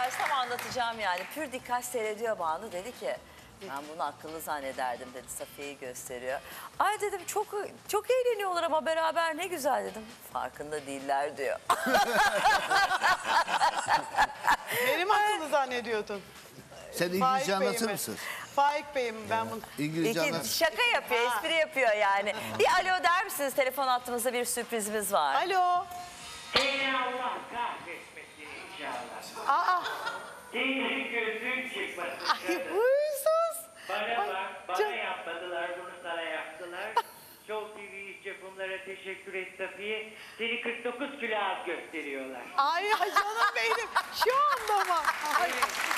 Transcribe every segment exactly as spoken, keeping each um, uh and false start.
açarsam anlatacağım yani. Pür dikkat seyrediyor Banu, dedi ki ben bunu akıllı zannederdim dedi, Safiye'yi gösteriyor. Ay dedim çok çok eğleniyorlar ama beraber, ne güzel dedim. Farkında değiller diyor. Benim akıllı zannediyordun. Sen İngilizce anlatır mısın? Faik Bey'im ben bunu. İngilizce İki, anlatır. şaka yapıyor, espri yapıyor yani. Bir alo der misiniz? Telefon hattımızda bir sürprizimiz var. Alo. Seni Allah kahretmesin inşallah. Aa. Senin gözün çıkmasın. Ay huysuz. Bana Ay, bak, bana can- yapmadılar, bunu sana yaptılar. Show T V iş yapımlara teşekkür et Safiye. Seni kırk dokuz kilo az gösteriyorlar. Ay, ay canım benim. Şu anda mı? Ay,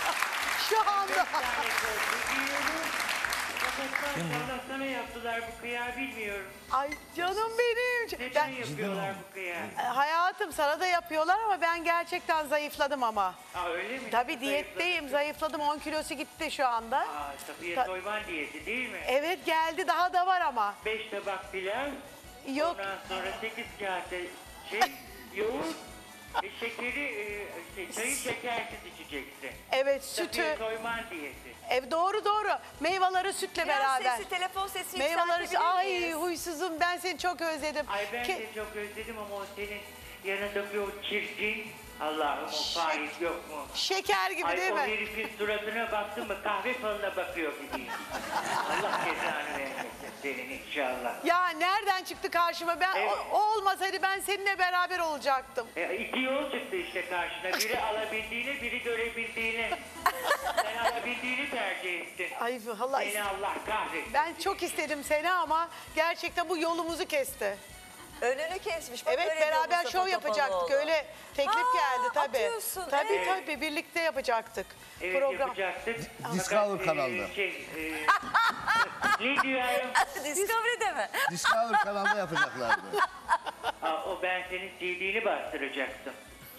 şu anda. Dört tane koltuk giyiyorum. Fakat maşallah sana yaptılar bu kıyağı, bilmiyorum. Ay canım benim. Neden Ben, yapıyorlar bu kıyağı? hayatım sana da yapıyorlar ama ben gerçekten zayıfladım ama. Aa öyle mi? Tabii diyetteyim, zayıfladım. on kilosu gitti şu anda. Aa Safiye Ta- Soyman diyeti değil mi? Evet geldi, daha da var ama. Beş tabak pilav. Yok. Ondan sonra sekiz kase şey, yoğurt, e, şekeri, e, şey, çayı şekersiz içeceksin. Evet, Safiye sütü. Soyman diyeti. Evet, doğru doğru. Meyveleri sütle Biraz beraber. sesi, telefon sesi Meyveleri, yükseltebilir ay miyiz? huysuzum, ben seni çok özledim. Ay ben Ke- de çok özledim ama o senin yanındaki o çirkin, Allah'ım o faiz yok mu? Şeker gibi Ay değil o mi? herifin suratına baktın mı kahve falına bakıyor gibiyim. Allah cezanı vermesin senin inşallah. Ya nereden çıktı karşıma? Ben Evet. o, o olmasaydı ben seninle beraber olacaktım. E, iki yol çıktı işte karşına. Biri alabildiğini, biri görebildiğini. Sen alabildiğini tercih ettin. Ay Allah, Seni Allah kahretsin. ben çok istedim seni ama gerçekten bu yolumuzu kesti. Önünü kesmiş. Bak, Evet, öyle beraber Mustafa şov Topaloğlu. yapacaktık. Öyle teklif Aa, geldi tabii. atıyorsun, Tabii evet. tabii birlikte yapacaktık. Evet Program. yapacaktık. Discovery Fakat, kanalda. E, şey, e, ne diyorum? Discovery'de mi? Discovery kanalda yapacaklardı. Aa, o ben senin C D'ni bastıracaktım.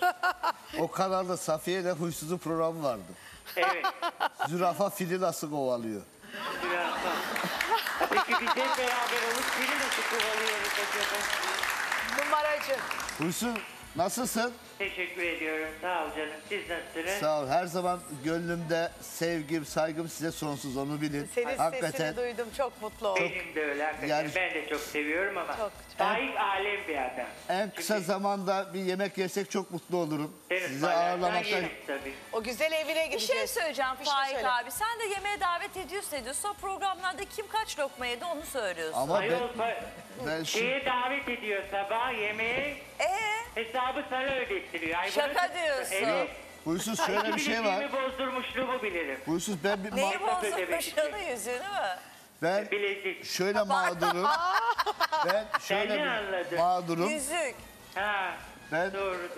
O kanalda Safiye ile Huysuz'un programı vardı. Evet. Zürafa fili nasıl kovalıyor? Biraz daha. Peki biz hep beraber olup seni nasıl kovalıyoruz acaba? Numaracı. Huysuz nasılsın? Teşekkür ediyorum. Sağ ol canım. Siz nasılsınız? Sağ ol. Her zaman gönlümde sevgim, saygım size sonsuz, onu bilin. Senin Hakikaten sesini duydum, çok mutlu oldum. Benim de öyle hakikaten. Yani- Ben de çok seviyorum ama Çok. Faik alem bir adam. en kısa Çünkü zamanda bir yemek yersek çok mutlu olurum. senin Sizi paylaşsan ağırlamaktan. yeriz tabii. O güzel evine Bir gideceğiz. şey söyleyeceğim Bir şey Faik söyle. abi. Sen de yemeğe davet ediyorsun ediyorsun. O programlarda kim kaç lokma yedi onu söylüyorsun. Ama Ayol ben, pa- ben şu, şeye davet ediyor sabah yemeğe, Ee, hesabı sana ödettiriyor. Ay, Şaka bunu- diyorsun. Evet. Huysuz şöyle bir şey var. Bildiğimi bozdurmuşluğumu bilirim. Huysuz ben bir neyi ma- Masraf bozmuş ödemek için. onun yüzüğünü mü? ben Bilezik. şöyle mağdurum. Ben şöyle ne bir anladın? mağdurum. Yüzük. Ha, Ben doğrudur.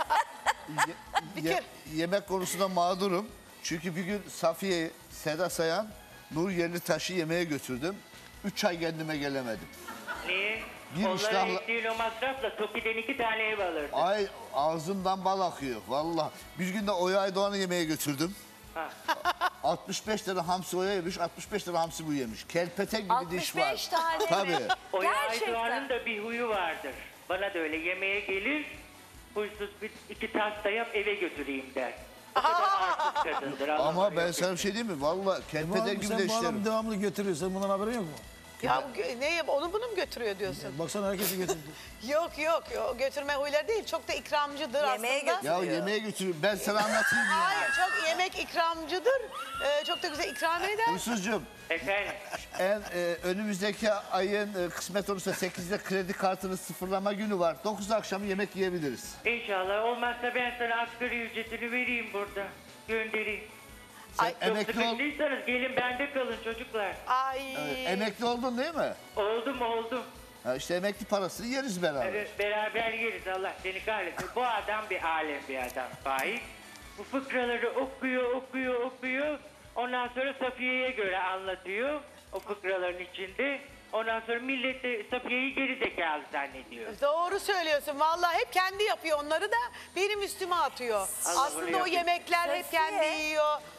ye- ye- yemek konusunda mağdurum. Çünkü bir gün Safiye'yi, Seda Sayan, Nur Yerlitaş'ı yemeğe götürdüm. Üç ay kendime gelemedim. Niye? Bir Onlara iştahla- ettiğin o masrafla Toki'den iki tane ev alırdın. Ay ağzımdan bal akıyor valla. Bir gün de Oya Aydoğan'ı yemeğe götürdüm. Ha. altmış beş tane hamsi Oya yemiş, altmış beş tane hamsi bu yemiş. Kelpete gibi diş var. altmış beş tane mi? Tabii. Oya Gerçekten. Aydoğan'ın da bir huyu vardır. Bana da öyle yemeğe gelir, huysuz bir iki tas da yap eve götüreyim der. O kadar arsız kadındır. Allah Ama ben yok. sana bir şey diyeyim mi? Valla kelpete gibi Sen de bu adamı işlerim. devamlı götürüyorsun. Bundan haberin yok mu? Ya gö- ne yap- onu bunu mu götürüyor diyorsun? Baksana herkesi götürdü. Yok yok yok, götürme huyları değil, çok da ikramcıdır Yemeğe aslında. götür- Ya yemeğe götürüyorum. Ben sana anlatayım ya. Hayır, çok yemek ikramcıdır. Ee, çok da güzel ikram eder. Huysuzcuğum, Efendim, en, e, önümüzdeki ayın e, kısmet olursa sekizde kredi kartını sıfırlama günü var. dokuzda akşam yemek yiyebiliriz. inşallah olmazsa ben sana asgari ücretini vereyim burada. Göndereyim. Sen Ay, Çok emekli, ol, sıkıntıysanız gelin bende kalın çocuklar. Ay. emekli oldun değil mi? Oldum oldum. Ha işte emekli parasını yeriz beraber. Evet, beraber yeriz, Allah seni kahretsin. Bu adam bir alem bir adam Faik. Bu fıkraları okuyor, okuyor, okuyor. Ondan sonra Safiye'ye göre anlatıyor o fıkraların içinde. Ondan sonra millet de Safiye'yi geri zekalı zannediyor. Doğru söylüyorsun. Vallahi hep kendi yapıyor onları da benim üstüme atıyor. Allah bunu Aslında o yapıyor. yemekler hep Safiye. kendi yiyor.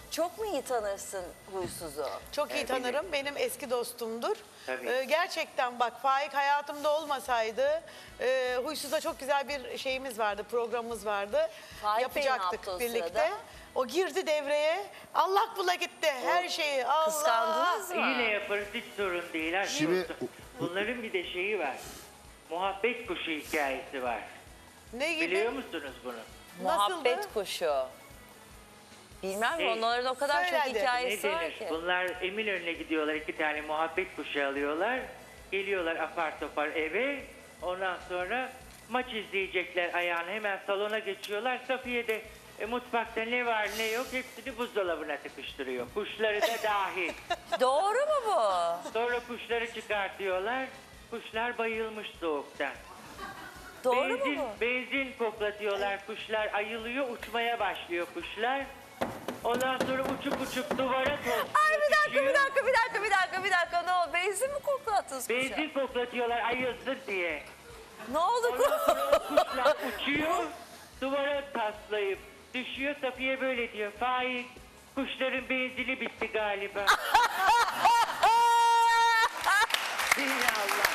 Çok mu iyi tanırsın huysuzu? Çok iyi tanırım. Benim eski dostumdur. Tabii. Ee, gerçekten bak Faik hayatımda olmasaydı e, Huysuz'da çok güzel bir şeyimiz vardı, programımız vardı. Faik Bey ne Yapacaktık yaptı o birlikte. sırada? O girdi devreye. Allah bula gitti her şeyi. Allah. Kıskandınız mı? Yine yaparız hiç sorun değil. Her şey Şimdi- olsun. Bunların bir de şeyi var. Muhabbet kuşu hikayesi var. Ne gibi? Biliyor musunuz bunu? Muhabbet Nasıldı? kuşu. Bilmem Şey, onların o kadar söyle çok hadi. Ne hikayesi var denir? ki. Bunlar Eminönü'ne gidiyorlar. iki tane muhabbet kuşu alıyorlar. Geliyorlar apar topar eve. Ondan sonra maç izleyecekler ayağını. Hemen salona geçiyorlar. Safiye de e, mutfakta ne var ne yok hepsini buzdolabına tıkıştırıyor. Kuşları da dahil. Doğru mu bu? Sonra kuşları çıkartıyorlar. Kuşlar bayılmış soğuktan. Doğru benzin, mu bu? Benzin koklatıyorlar. Kuşlar ayılıyor. Uçmaya başlıyor kuşlar. Ondan sonra uçup uçup duvara topluyor. Ay bir dakika düşüyor. bir dakika bir dakika bir dakika bir dakika ne oldu? Benzin mi koklattınız kuşa? Benzin koklatıyorlar ayılsın diye. Ne oldu? Ondan sonra kuşlar uçuyor. Duvara taslayıp düşüyor. Safiye böyle diyor. Faik kuşların benzini bitti galiba. Seni Allah.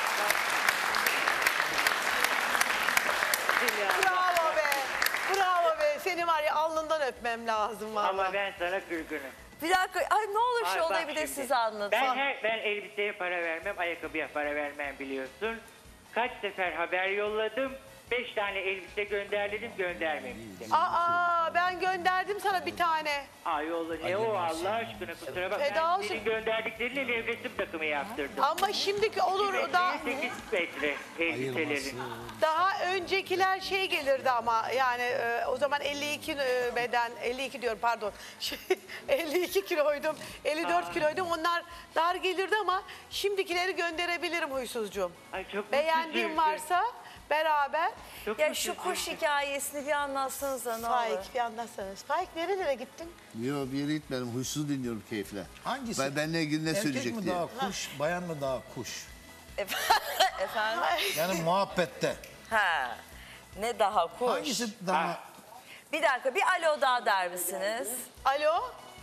Seni Allah. Bravo be. Bravo be. Seni var ya alnından öpmem lazım valla. Ama ben sana kırgınım. Bir dakika ay ne olur Ay şu bak olayı bir de şimdi, siz anlatın. Ben, her, ben elbiseye para vermem, ayakkabıya para vermem biliyorsun. Kaç sefer haber yolladım. Beş tane elbise gönderdim, göndermemiştim. Aa ben gönderdim sana bir tane. Aa yolla ne o Allah aşkına kusura bak. Feda Ben olsun. senin gönderdikleriyle nevresim takımı yaptırdım. Ama şimdiki olur da sekiz metre elbiselerin. daha öncekiler şey gelirdi ama yani e, o zaman elli iki e, beden elli iki diyorum pardon. Şey, elli iki kiloydum. elli dört kiloydum. Onlar dar gelirdi ama şimdikileri gönderebilirim huysuzcuğum. Ay çok mutsuz Beğendiğin üzüldüm. varsa beraber. Çok Ya mutsuz şu kuş üzüldüm. hikayesini bir anlatsanıza ne olur. Faik bir anlatsanız. Faik nerelere gittin? Yok bir yere gitmedim. Huysuz dinliyorum keyifle. Hangisi? Ben, benimle ilgili ne Erkek söyleyecek mi diye. daha kuş, bayan mı daha kuş? Efendim? Yani muhabbette. Ha. Ne daha kuş? Hangisi daha... Bir dakika bir alo daha der misiniz? Alo?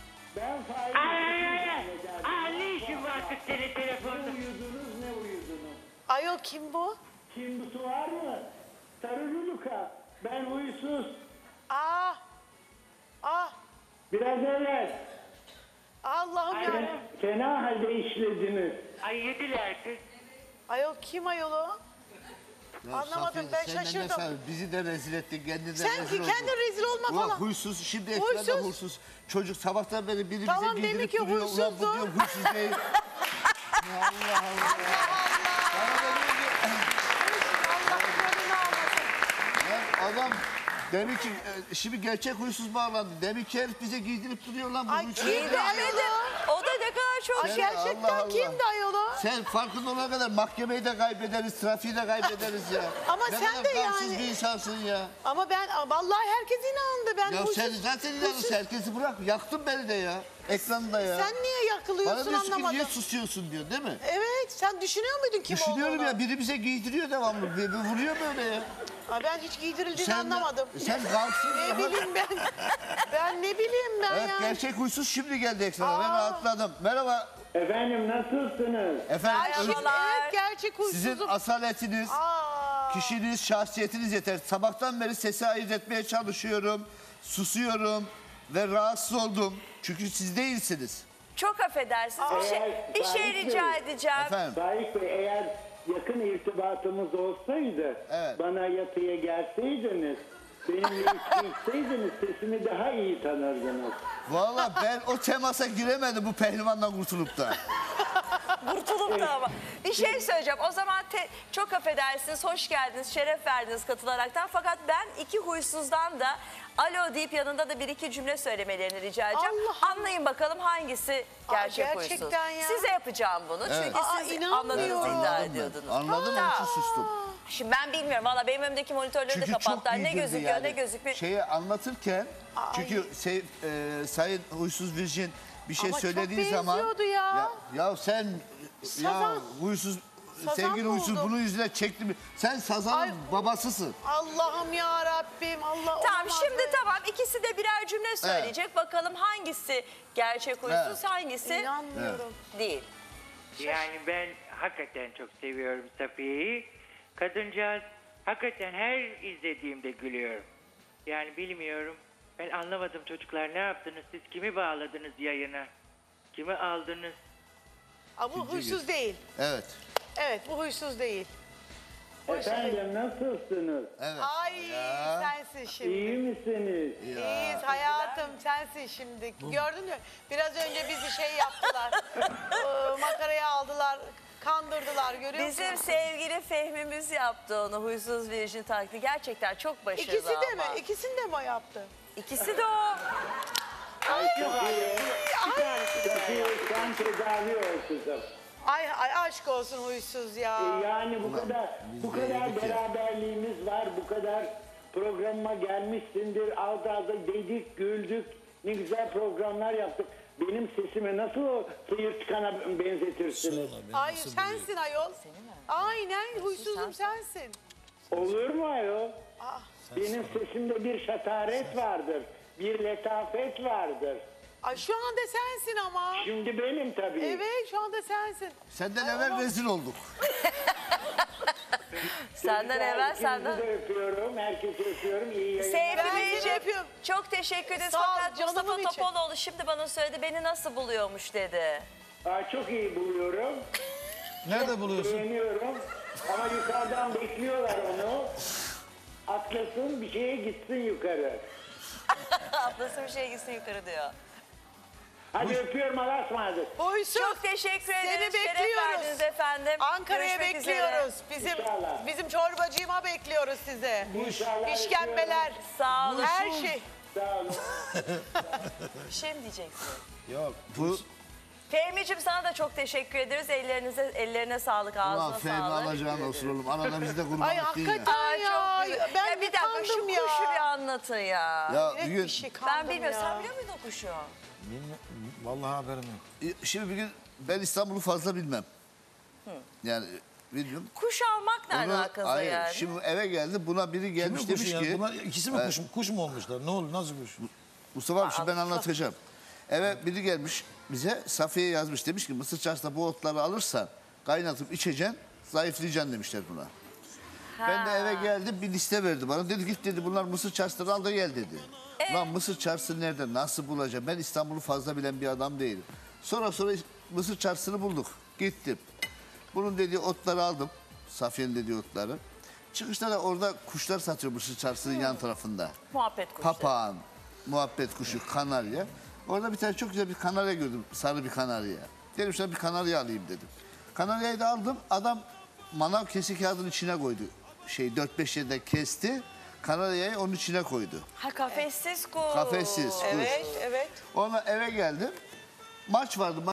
Ay ay ay ay. Aa ne işin var kız senin telefonda? Uyudunuz ne uyudunuz? Ayol kim bu? Kim bu var mı? Sarı Luka. Ben huysuz. Aa. Aa. Biraz evvel Allah'ım ya. fe- fena halde işlediniz. Ay yediler kız. Ayol kim ayol o? Ya Anlamadım, Safiye, ben sen de ne şaşırdım. sen- Bizi de rezil ettin, kendini de Sen rezil ki oldun. kendin rezil olma Ulan falan. huysuz, şimdi ekranda Huysuz. huysuz. Çocuk sabahtan beri biri Tamam, bize demek giydirip ki duruyor. Ulan bu huysuzdu. diyorum huysuz değil. Ya Allah Allah. Bana da diyor ki, Allah canını almasın. lan adam demek ki e, şimdi gerçek huysuz bağlandı. Demek ki herif bize giydirip duruyor lan bu Ay huysuz. kimdi Giydirmedi. O da ne kadar çok Ay Sen- gerçekten Allah Allah. kimdi ayol o? Sen farkında olana kadar mahkemeyi de kaybederiz, trafiği de kaybederiz ya. Ama ne sen kadar de gamsız yani- bir insansın ya. Ama ben vallahi herkes inandı. Ben Ya huysuz- sen zaten inanırsın, herkesi bırak. Yaktın beni de ya. Ekranda ya. Sen niye Bana yakılıyorsun diyorsun ki anlamadım. niye susuyorsun diyor değil mi? Evet sen düşünüyor muydun kim Düşünüyorum olduğunu? ya, biri bize giydiriyor devamlı. Bir, bir vuruyor böyle ya. Aa, ben hiç giydirildiğini Sen, anlamadım. sen gamsız Ne ya. bileyim ben. Ben ne bileyim ben Evet, ya. gerçek huysuz şimdi geldi ekrana. Ben Aa. rahatladım. Merhaba Efendim nasılsınız? efendim. Ay, şimdi Merhabalar. evet gerçek huysuzum. Sizin asaletiniz, Aa. kişiliğiniz, şahsiyetiniz yeter. Sabahtan beri sesi ayırt etmeye çalışıyorum. Susuyorum ve rahatsız oldum. Çünkü siz değilsiniz. Çok affedersiniz. Bir şey, Eğer bir şey Faik rica Bey- edeceğim. Efendim. Faik Bey eğer yakın irtibatımız olsaydı Evet. bana yatıya gelseydiniz benimle içki içseydiniz sesimi daha iyi tanırdınız. Vallahi ben o temasa giremedim bu pehlivandan kurtulup da. Kurtulup da ama. Bir şey söyleyeceğim. O zaman te- çok affedersiniz. Hoş geldiniz. Şeref verdiniz katılaraktan. Fakat ben iki huysuzdan da alo deyip yanında da bir iki cümle söylemelerini rica edeceğim. Allah Allah. Anlayın bakalım hangisi gerçek Aa, huysuz. gerçekten ya. Size yapacağım bunu. Evet. Çünkü Aa, siz inanmıyorum. anladığınızı iddia Anladım ben. ediyordunuz. Anladım onun için sustum. Şimdi ben bilmiyorum. Valla benim önümdeki monitörleri de Çünkü çok kapattılar. Ne giydirdi gözüküyor yani. ne gözükmüyor. Şeyi anlatırken çünkü şey, e, Sayın Huysuz Virgin bir şey Ama çok söylediği zaman benziyordu ya. ya, ya sen ya Sazan. huysuz Sazan sevgili mı huysuz oldu? bunun yüzüne çekti mi? Sen Sazan'ın Ay. babasısın. Allah'ım ya Rabbim. Allah Tamam olamaz şimdi be. tamam ikisi de birer cümle söyleyecek. Bakalım hangisi gerçek huysuz Evet. hangisi İnanmıyorum. değil. Yani ben hakikaten çok seviyorum Safiye'yi. Kadıncağız hakikaten her izlediğimde gülüyorum. Yani bilmiyorum. Ben anlamadım çocuklar, ne yaptınız? Siz kimi bağladınız yayına? Kimi aldınız? Aa, bu huysuz değil. Evet. Evet bu huysuz değil. Efendim nasılsınız? Evet. Ay sensin şimdi. İyi misiniz? İyiyiz hayatım sensin şimdi. Gördün mü? Biraz önce bizi şey yaptılar. Ee, makaraya aldılar. Kandırdılar görüyor musun? Bizim sevgili Fehmimiz yaptı onu huysuz virjin taklidi. Gerçekten çok başarılı İkisi de mi? ama. İkisini de mi o yaptı? İkisi de o. Safiye, Safiye sen tedavi ol kızım. Ay, ay aşk olsun huysuz ya. E, yani bu kadar bu biz de kadar yedik ya. beraberliğimiz var, bu kadar programıma gelmişsindir. Alt alta dedik, güldük, ne güzel programlar yaptık. Benim sesime nasıl o sıyır çıkana benzetirsiniz? Ay sensin ayol. Aynen huysuzum sensin. Olur mu ayol? Ah. Benim sesimde bir şataret vardır, bir letafet vardır. Ay şu anda sensin ama. Şimdi benim tabii. Evet şu anda sensin. Senden Ay, evvel Allah. rezil olduk. Senden Çocuklar, evvel ikinizi senden. de öpüyorum, herkesi öpüyorum. İyi yayınlar. Ben de Sevgili yapıyorum. çok teşekkür ederiz. Sağ ol, Fakat canımın Mustafa içi. Topaloğlu şimdi bana söyledi beni nasıl buluyormuş dedi. Aa, çok iyi buluyorum, Nerede buluyorsun? beğeniyorum. Ama yukarıdan bekliyorlar onu. Atlasın, bir şeye gitsin yukarı. Ablası bir şey gitsin yukarı diyor. Hadi öpüyorum, Allah'a ısmarladık. Huysuz. Çok teşekkür Seni ederiz. Şeref bekliyoruz. verdiniz efendim. Ankara'ya Görüşmek üzere. bekliyoruz. Bizim İnşallah. bizim çorbacığıma bekliyoruz size. İnşallah İşkembeler. Sağ olun. Her şey. Sağ olun. Bir şey mi diyeceksin? Yok. Bu Fehmi'cim sana da çok teşekkür ederiz. Ellerinize ellerine sağlık, ağzına ulan Fehmi sağlık. alacağın olsun oğlum. Anana biz de kurban Ay ettin ya. hakikaten Aa, ya. çok güzel. Ben ya bir dakika şu kandım ya. kuşu bir anlatın ya. Ya Evet, bir gün bir şey ben kandım bilmiyorum. ya. Sen biliyor muydun o kuşu? Bilmiyorum. Vallahi haberim yok. şimdi bir gün ben İstanbul'u fazla bilmem. Yani bilmiyorum. Kuş almak nereden Onu- aklınıza hayır, geldi? şimdi eve geldi buna biri gelmiş Kimin kuşu demiş ya? ki Bunlar ikisi mi Evet. kuş, kuş mu olmuşlar? Ne oldu? Nasıl kuş? Mustafa abi şimdi ben anlatacağım. Eve biri gelmiş bize Safiye yazmış demiş ki Mısır çarşısında bu otları alırsan kaynatıp içeceksin zayıflayacaksın demişler buna. Ben de eve geldim bir liste verdi bana. Dedi git dedi bunlar Mısır çarşısından al da gel dedi. Lan Mısır çarşısı nerede nasıl bulacağım? Ben İstanbul'u fazla bilen bir adam değilim. Sonra sonra Mısır çarşısını bulduk. Gittim. Bunun dediği otları aldım. Safiye'nin dediği otları. Çıkışta da orada kuşlar satıyor Mısır çarşısının yan tarafında. Muhabbet kuşu. Papağan, muhabbet kuşu, kanarya. Orada bir tane çok güzel bir kanarya gördüm. Sarı bir kanarya. Dedim şuna bir kanarya alayım dedim. Kanaryayı da aldım. Adam manav kesi kağıdının içine koydu. Şey dört beş yerden kesti. Kanaryayı onun içine koydu. Ha kafessiz kuş. Kafessiz kuş. Evet, evet. Ona eve geldim. Maç vardı.